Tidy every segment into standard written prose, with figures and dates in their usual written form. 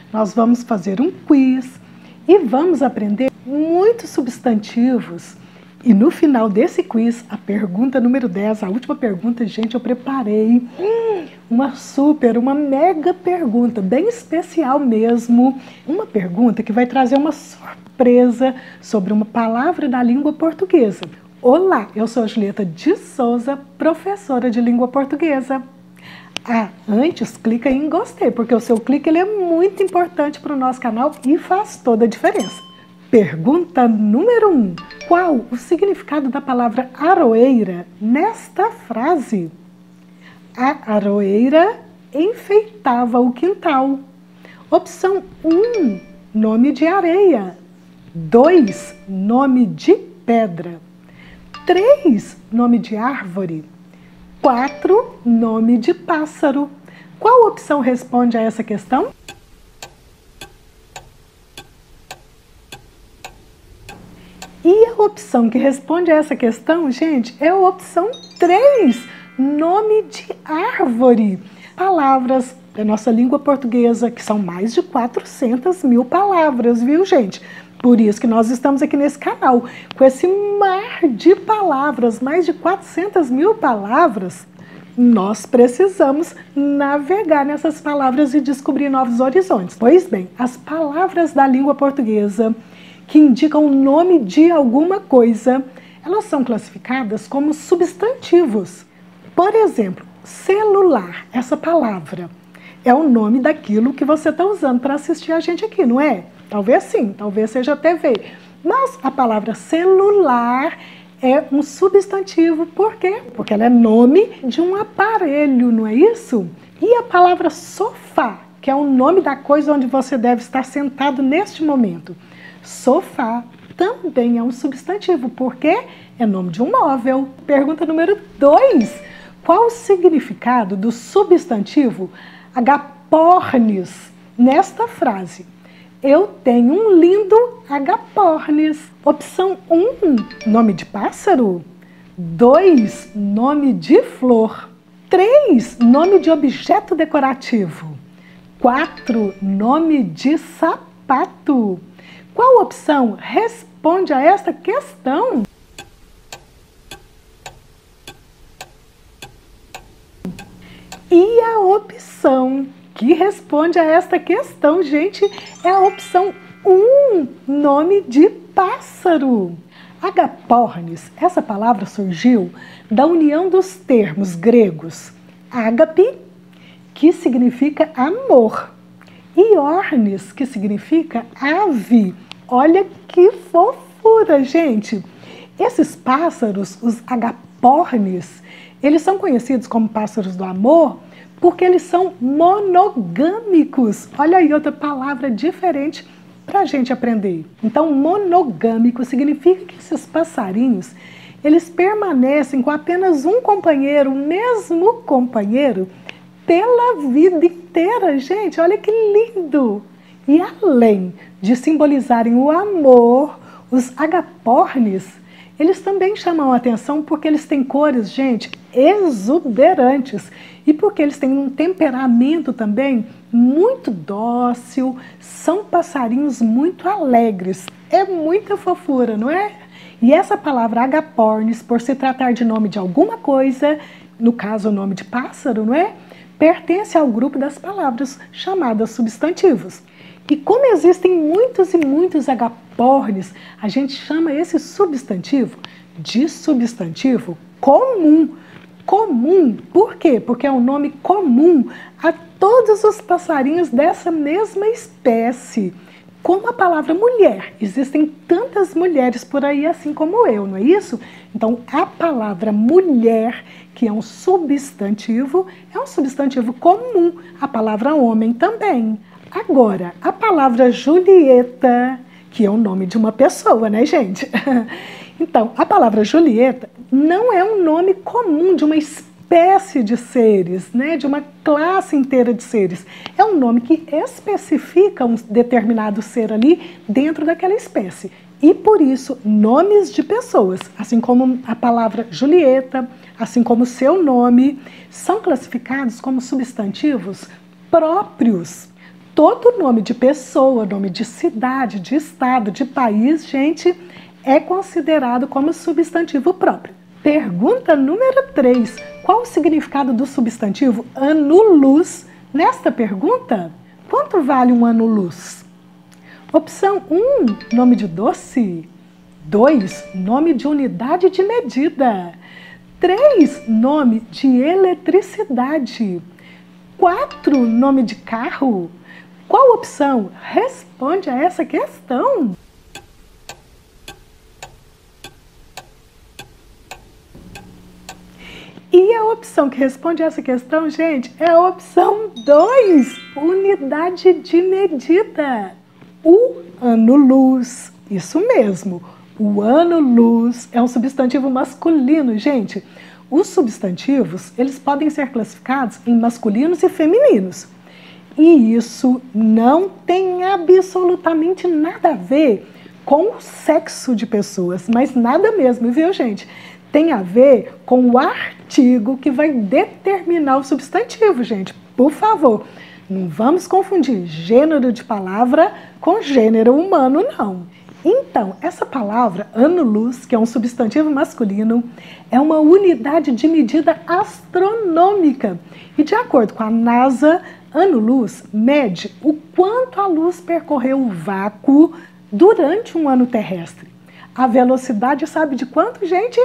nós vamos fazer um quiz e vamos aprender muitos substantivos. E no final desse quiz, a pergunta número 10, a última pergunta, gente, eu preparei uma mega pergunta, bem especial mesmo. Uma pergunta que vai trazer uma surpresa sobre uma palavra da língua portuguesa. Olá, eu sou a Julieta de Souza, professora de língua portuguesa. Antes, clica em gostei, porque o seu clique ele é muito importante para o nosso canal e faz toda a diferença. Pergunta número 1. Qual o significado da palavra aroeira nesta frase? A aroeira enfeitava o quintal. Opção 1, nome de areia. 2, nome de pedra. 3, nome de árvore. 4, nome de pássaro. Qual opção responde a essa questão? E a opção que responde a essa questão, gente, é a opção 3, nome de árvore. Palavras da nossa língua portuguesa, que são mais de 400 mil palavras, viu, gente? Por isso que nós estamos aqui nesse canal, com esse mar de palavras, mais de 400 mil palavras, nós precisamos navegar nessas palavras e descobrir novos horizontes. Pois bem, as palavras da língua portuguesa que indicam o nome de alguma coisa, elas são classificadas como substantivos. Por exemplo, celular, essa palavra, é o nome daquilo que você está usando para assistir a gente aqui, não é? Talvez sim, talvez seja a TV. Mas a palavra celular é um substantivo, por quê? Porque ela é nome de um aparelho, não é isso? E a palavra sofá, que é o nome da coisa onde você deve estar sentado neste momento. Sofá também é um substantivo, porque é nome de um móvel. Pergunta número 2. Qual o significado do substantivo agapornis nesta frase? Eu tenho um lindo agapornis. Opção 1, nome de pássaro. 2, nome de flor. 3, nome de objeto decorativo. 4, nome de sapato. Qual opção responde a esta questão? E a opção que responde a esta questão, gente, é a opção 1, nome de pássaro. Agapornis, essa palavra surgiu da união dos termos gregos ágape, que significa amor, e ornis, que significa ave. Olha que fofura, gente! Esses pássaros, os agapornis, eles são conhecidos como pássaros do amor porque eles são monogâmicos. Olha aí outra palavra diferente para a gente aprender. Então, monogâmico significa que esses passarinhos, eles permanecem com apenas um companheiro, o mesmo companheiro, pela vida inteira, gente. Olha que lindo! E além de simbolizarem o amor, os agapornis, eles também chamam a atenção porque eles têm cores, gente, exuberantes. E porque eles têm um temperamento também muito dócil, são passarinhos muito alegres. É muita fofura, não é? E essa palavra agapornis, por se tratar de nome de alguma coisa, no caso o nome de pássaro, não é? Pertence ao grupo das palavras chamadas substantivos. E como existem muitos e muitos agapornis, a gente chama esse substantivo de substantivo comum. Comum, por quê? Porque é um nome comum a todos os passarinhos dessa mesma espécie. Como a palavra mulher, existem tantas mulheres por aí assim como eu, não é isso? Então, a palavra mulher, que é um substantivo comum. A palavra homem também. Agora, a palavra Julieta, que é o nome de uma pessoa, né, gente? Então, a palavra Julieta não é um nome comum de uma espécie de seres, né, de uma classe inteira de seres. É um nome que especifica um determinado ser ali dentro daquela espécie. E por isso, nomes de pessoas, assim como a palavra Julieta, assim como o seu nome, são classificados como substantivos próprios Todo nome de pessoa, nome de cidade, de estado, de país, gente, é considerado como substantivo próprio. Pergunta número 3. Qual o significado do substantivo ano-luz nesta pergunta? Quanto vale um ano-luz? Opção 1, nome de doce. 2, nome de unidade de medida. 3, nome de eletricidade. 4, nome de carro. Qual opção responde a essa questão? E a opção que responde a essa questão, gente, é a opção 2, unidade de medida. O ano-luz, isso mesmo, o ano-luz é um substantivo masculino, gente. Os substantivos, eles podem ser classificados em masculinos e femininos. E isso não tem absolutamente nada a ver com o sexo de pessoas, mas nada mesmo, viu, gente? Tem a ver com o artigo que vai determinar o substantivo, gente. Por favor, não vamos confundir gênero de palavra com gênero humano, não. Então, essa palavra, ano-luz, que é um substantivo masculino, é uma unidade de medida astronômica. E de acordo com a NASA, ano-luz mede o quanto a luz percorreu o vácuo durante um ano terrestre. A velocidade, sabe de quanto, gente?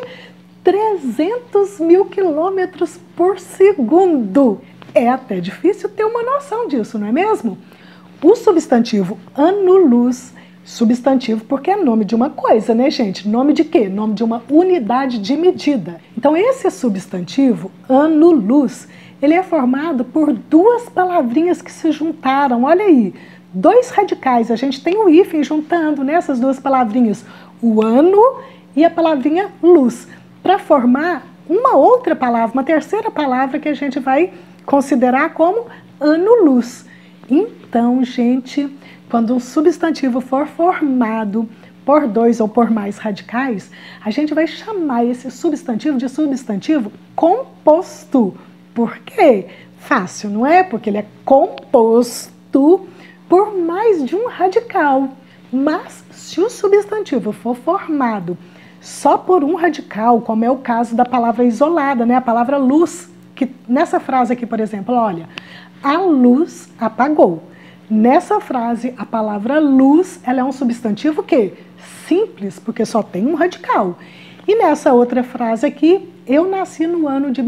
300 mil quilômetros por segundo. É até difícil ter uma noção disso, não é mesmo? O substantivo ano-luz, substantivo porque é nome de uma coisa, né, gente? Nome de quê? Nome de uma unidade de medida. Então, esse substantivo, ano-luz, ele é formado por duas palavrinhas que se juntaram. Olha aí, dois radicais. A gente tem o hífen juntando nessas duas palavrinhas, o ano e a palavrinha luz, para formar uma outra palavra, uma terceira palavra que a gente vai considerar como ano-luz. Então, gente, quando um substantivo for formado por dois ou por mais radicais, a gente vai chamar esse substantivo de substantivo composto. Por quê? Fácil, não é? Porque ele é composto por mais de um radical. Mas se o substantivo for formado só por um radical, como é o caso da palavra isolada, né? A palavra luz, que nessa frase aqui, por exemplo, olha, a luz apagou. Nessa frase, a palavra luz, ela é um substantivo que simples, porque só tem um radical. E nessa outra frase aqui, eu nasci no ano de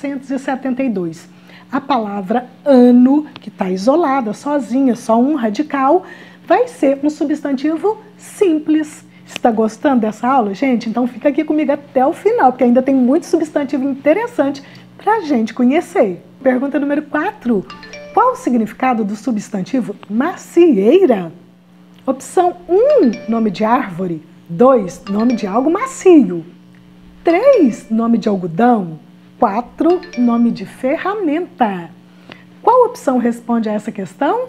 1972. A palavra ano, que está isolada, sozinha, só um radical, vai ser um substantivo simples. Está gostando dessa aula, gente? Então fica aqui comigo até o final, porque ainda tem muito substantivo interessante para a gente conhecer. Pergunta número 4. Qual o significado do substantivo macieira? Opção 1, nome de árvore. 2, nome de algo macio. 3, nome de algodão. 4, nome de ferramenta. Qual opção responde a essa questão?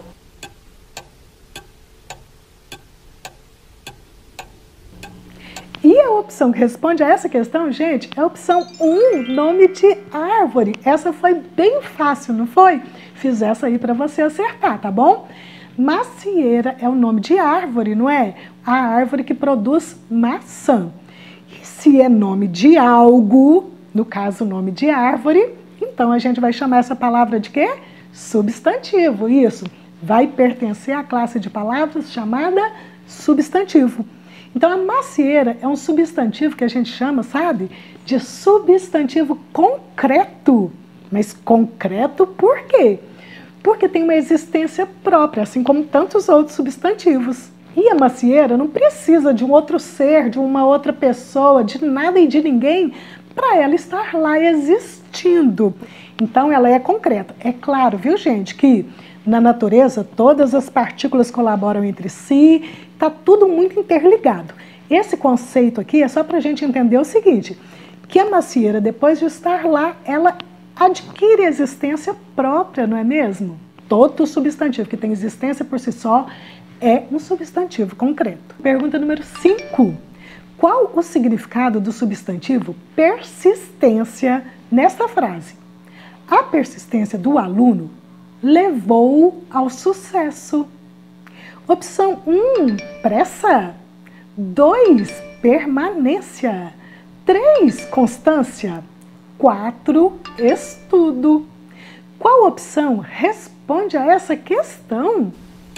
E a opção que responde a essa questão, gente, é a opção 1, nome de árvore. Essa foi bem fácil, não foi? Fiz essa aí para você acertar, tá bom? Macieira é o nome de árvore, não é? A árvore que produz maçã. E se é nome de algo, no caso nome de árvore, então a gente vai chamar essa palavra de quê? Substantivo, isso. Vai pertencer à classe de palavras chamada substantivo. Então, a macieira é um substantivo que a gente chama, sabe, de substantivo concreto. Mas concreto por quê? Porque tem uma existência própria, assim como tantos outros substantivos. E a macieira não precisa de um outro ser, de uma outra pessoa, de nada e de ninguém, para ela estar lá existindo. Então, ela é concreta. É claro, viu, gente, que na natureza todas as partículas colaboram entre si, está tudo muito interligado. Esse conceito aqui é só para a gente entender o seguinte, que a macieira, depois de estar lá, ela adquire existência própria, não é mesmo? Todo substantivo que tem existência por si só é um substantivo concreto. Pergunta número 5. Qual o significado do substantivo persistência nesta frase? A persistência do aluno levou ao sucesso. Opção 1, pressa. 2, permanência. 3, constância. 4, estudo. Qual opção responde a essa questão?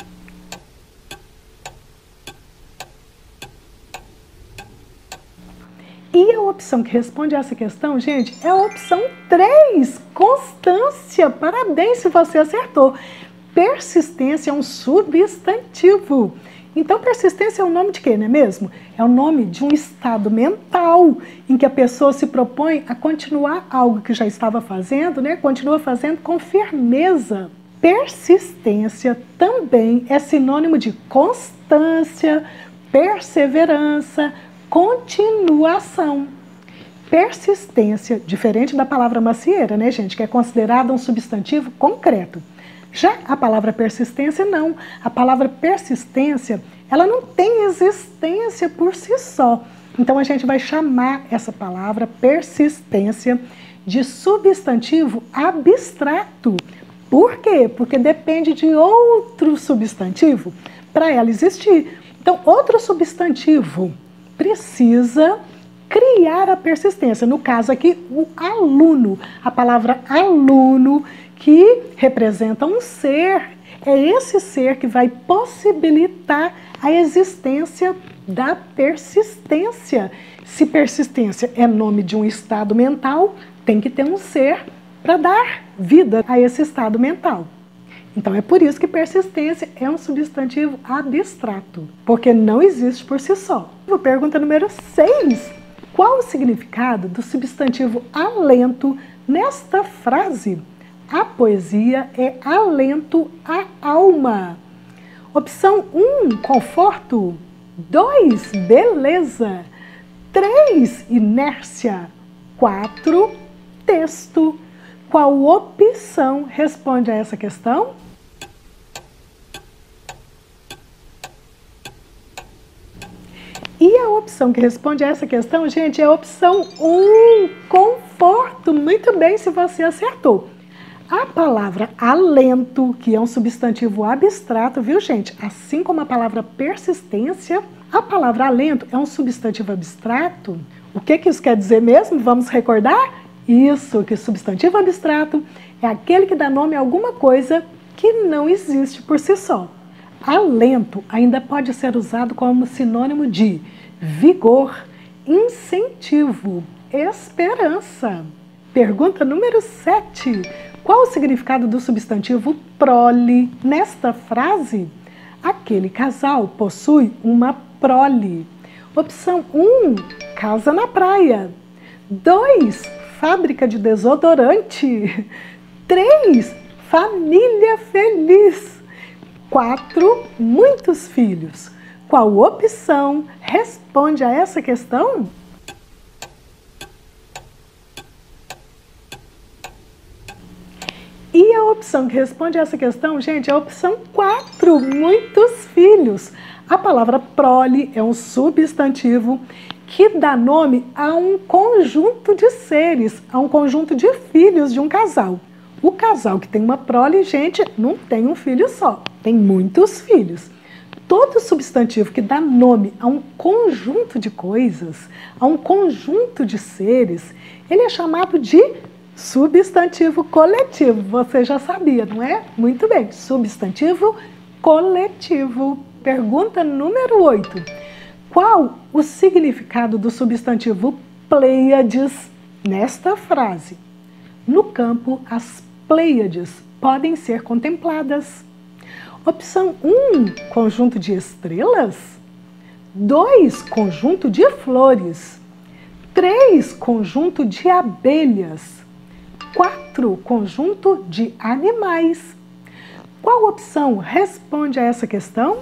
E a opção que responde a essa questão, gente, é a opção 3, constância. Parabéns se você acertou. Persistência é um substantivo. Então, persistência é o nome de quê, não é mesmo? É o nome de um estado mental em que a pessoa se propõe a continuar algo que já estava fazendo, né? Continua fazendo com firmeza. Persistência também é sinônimo de constância, perseverança, continuação. Persistência, diferente da palavra macieira, né, gente? Que é considerada um substantivo concreto. Já a palavra persistência, não. A palavra persistência, ela não tem existência por si só. Então, a gente vai chamar essa palavra persistência de substantivo abstrato. Por quê? Porque depende de outro substantivo para ela existir. Então, outro substantivo precisa criar a persistência. No caso aqui, o aluno. A palavra aluno, que representa um ser, é esse ser que vai possibilitar a existência da persistência. Se persistência é nome de um estado mental, tem que ter um ser para dar vida a esse estado mental. Então é por isso que persistência é um substantivo abstrato, porque não existe por si só. Pergunta número 6. Qual o significado do substantivo alento nesta frase? A poesia é alento à alma. Opção 1, conforto. 2, beleza. 3, inércia. 4, texto. Qual opção responde a essa questão? E a opção que responde a essa questão, gente, é a opção 1, conforto. Muito bem, se você acertou. A palavra alento, que é um substantivo abstrato, viu, gente? Assim como a palavra persistência, a palavra alento é um substantivo abstrato. O que isso quer dizer mesmo? Vamos recordar? Isso, que substantivo abstrato é aquele que dá nome a alguma coisa que não existe por si só. Alento ainda pode ser usado como sinônimo de vigor, incentivo, esperança. Pergunta número 7. Qual o significado do substantivo prole nesta frase? Aquele casal possui uma prole. Opção 1, casa na praia. 2, fábrica de desodorante. 3, família feliz. 4, muitos filhos. Qual opção responde a essa questão? E a opção que responde a essa questão, gente, é a opção 4, muitos filhos. A palavra prole é um substantivo que dá nome a um conjunto de seres, a um conjunto de filhos de um casal. O casal que tem uma prole, gente, não tem um filho só, tem muitos filhos. Todo substantivo que dá nome a um conjunto de coisas, a um conjunto de seres, ele é chamado de substantivo coletivo. Você já sabia, não é? Muito bem, substantivo coletivo. Pergunta número 8. Qual o significado do substantivo Pleiades nesta frase? No campo, as Pleiades podem ser contempladas. Opção 1, conjunto de estrelas. 2, conjunto de flores. 3, conjunto de abelhas. 4, conjunto de animais. Qual opção responde a essa questão?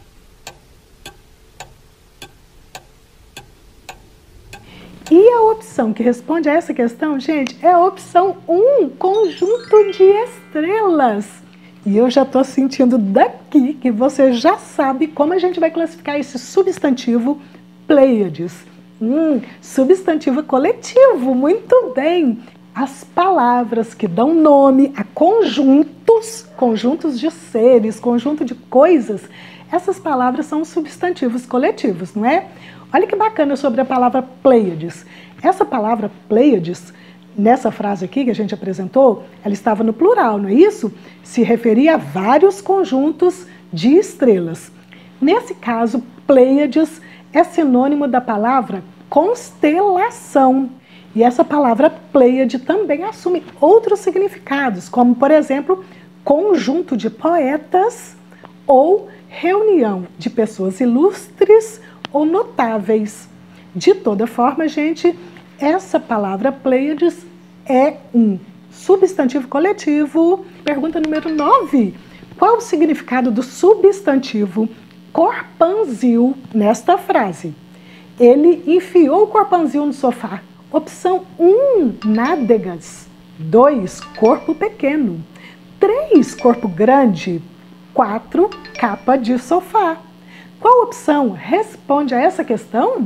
E a opção que responde a essa questão, gente, é a opção 1, conjunto de estrelas. E eu já estou sentindo daqui que você já sabe como a gente vai classificar esse substantivo Pleiades. Substantivo coletivo, muito bem. As palavras que dão nome a conjuntos de seres, conjunto de coisas, essas palavras são substantivos coletivos, não é? Olha que bacana sobre a palavra Pleiades. Essa palavra Pleiades, nessa frase aqui que a gente apresentou, ela estava no plural, não é isso? Se referia a vários conjuntos de estrelas. Nesse caso, Pleiades é sinônimo da palavra constelação. E essa palavra Pleiade também assume outros significados, como, por exemplo, conjunto de poetas ou reunião de pessoas ilustres ou notáveis. De toda forma, gente, essa palavra Pleiades é um substantivo coletivo. Pergunta número 9. Qual o significado do substantivo corpanzil nesta frase? Ele enfiou o corpanzil no sofá. Opção 1, nádegas. 2, corpo pequeno. 3, corpo grande. 4, capa de sofá. Qual opção responde a essa questão?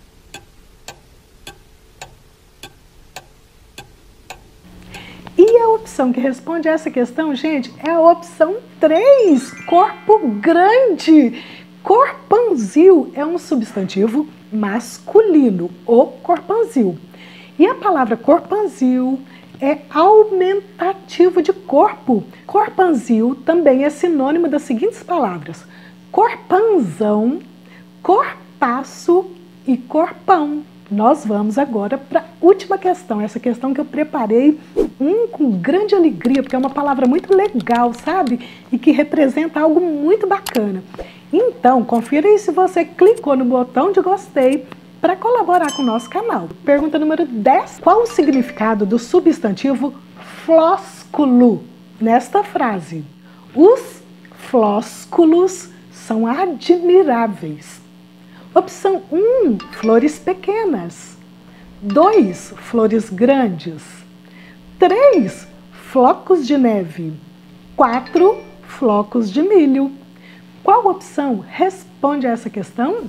E a opção que responde a essa questão, gente, é a opção 3, corpo grande. Corpanzil é um substantivo masculino, o corpanzil. E a palavra corpanzil é aumentativo de corpo. Corpanzil também é sinônimo das seguintes palavras: corpanzão, corpaço e corpão. Nós vamos agora para a última questão, essa questão que eu preparei com grande alegria, porque é uma palavra muito legal, sabe? E que representa algo muito bacana. Então, confira aí se você clicou no botão de gostei para colaborar com o nosso canal. Pergunta número 10. Qual o significado do substantivo flósculo nesta frase? Os flósculos são admiráveis. Opção 1, flores pequenas. 2, flores grandes. 3, flocos de neve. 4, flocos de milho. Qual opção responde a essa questão?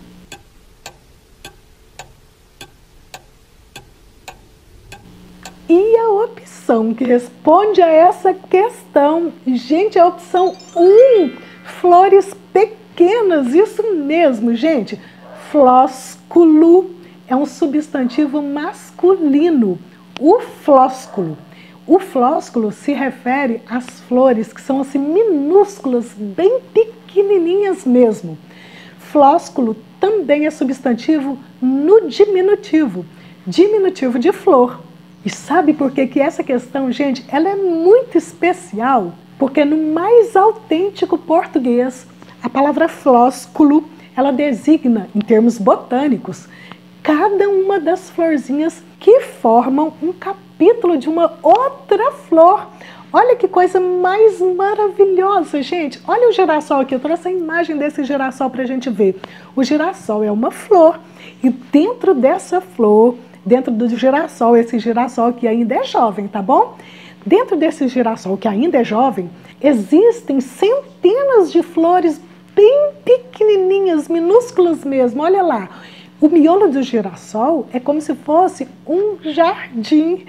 E a opção que responde a essa questão, gente, é a opção 1, flores pequenas. Isso mesmo, gente. Flósculo é um substantivo masculino. O flósculo. O flósculo se refere às flores que são assim minúsculas, bem pequenininhas mesmo. Flósculo também é substantivo no diminutivo, diminutivo de flor. E sabe por que essa questão, gente, ela é muito especial? Porque no mais autêntico português, a palavra flósculo, ela designa, em termos botânicos, cada uma das florzinhas que formam um capítulo de uma outra flor. Olha que coisa mais maravilhosa, gente. Olha o girassol aqui, eu trouxe a imagem desse girassol para a gente ver. O girassol é uma flor e dentro dessa flor, dentro do girassol, esse girassol que ainda é jovem, tá bom? Dentro desse girassol que ainda é jovem, existem centenas de flores bem pequenininhas, minúsculas mesmo, olha lá. O miolo do girassol é como se fosse um jardim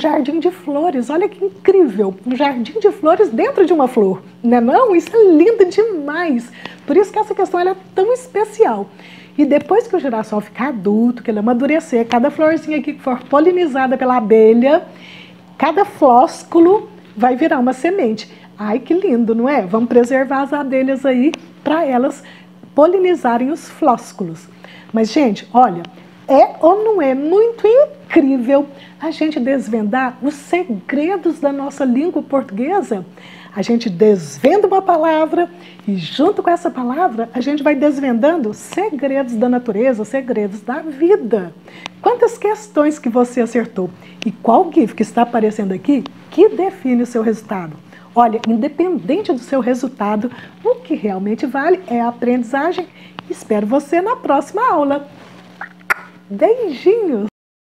de flores. Olha que incrível, um jardim de flores dentro de uma flor, não é não? Isso é lindo demais. Por isso que essa questão ela é tão especial. E depois que o girassol ficar adulto, que ele amadurecer, cada florzinha aqui que for polinizada pela abelha, cada flósculo vai virar uma semente. Ai, que lindo, não é? Vamos preservar as abelhas aí para elas polinizarem os flósculos. Mas, gente, olha, é ou não é muito incrível a gente desvendar os segredos da nossa língua portuguesa? A gente desvenda uma palavra e, junto com essa palavra, a gente vai desvendando segredos da natureza, segredos da vida. Quantas questões que você acertou? E qual GIF que está aparecendo aqui que define o seu resultado? Olha, independente do seu resultado, o que realmente vale é a aprendizagem. Espero você na próxima aula. Beijinhos!